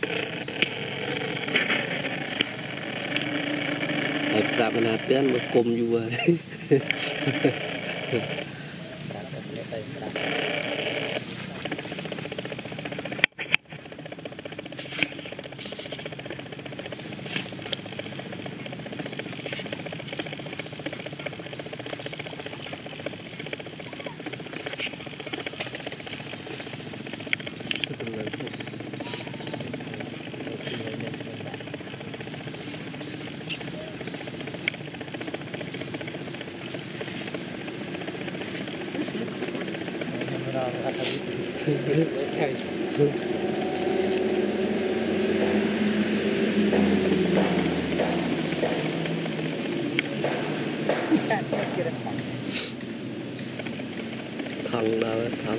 ปรับนาเตือนมากลมอยู่เลยthằng nào thằng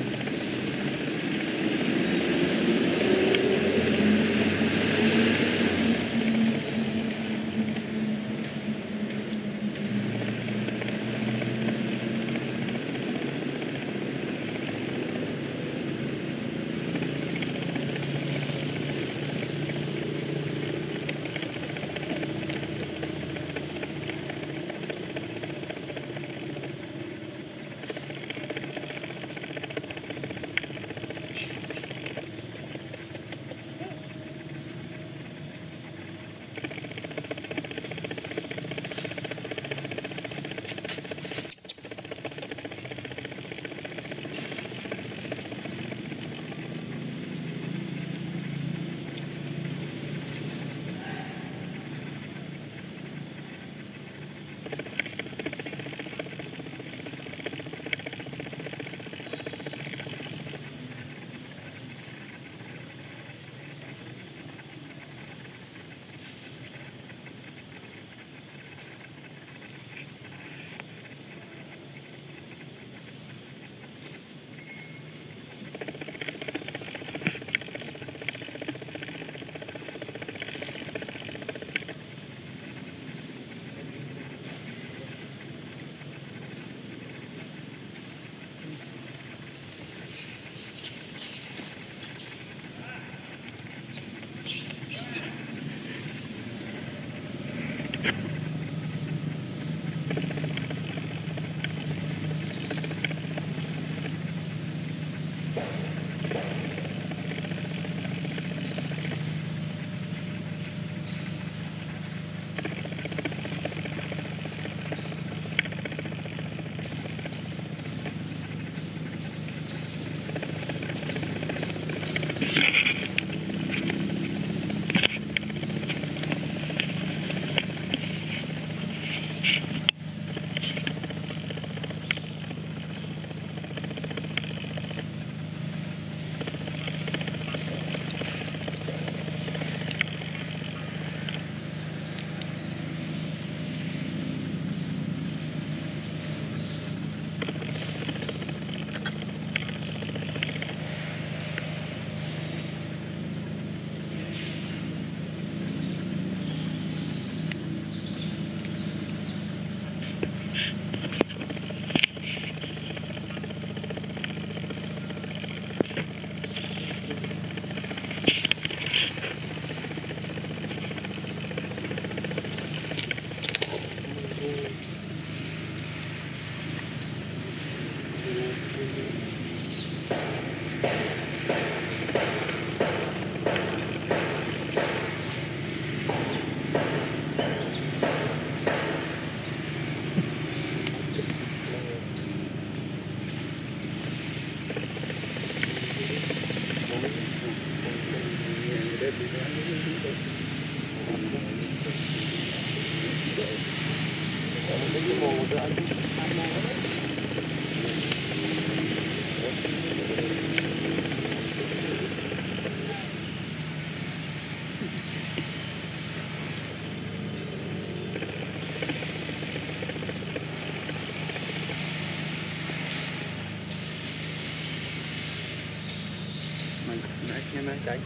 Này chạy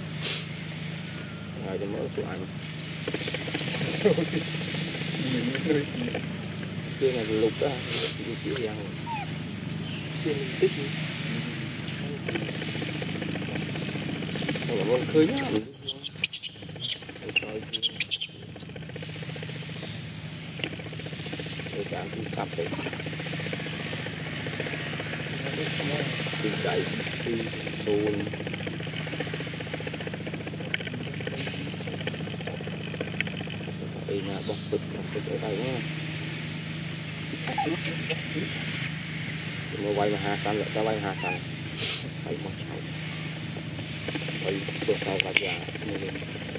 rồi cho mỡ xuống ăn kia là lục đó đi xíu thì ăn kia tích rồi con khơi nhá thì đi chạy đi xuồng là bọc bịch ở đây nhé. Mà quay mà hà xanh lại cho quay hà xanh quay một sau quayตัวsau cả già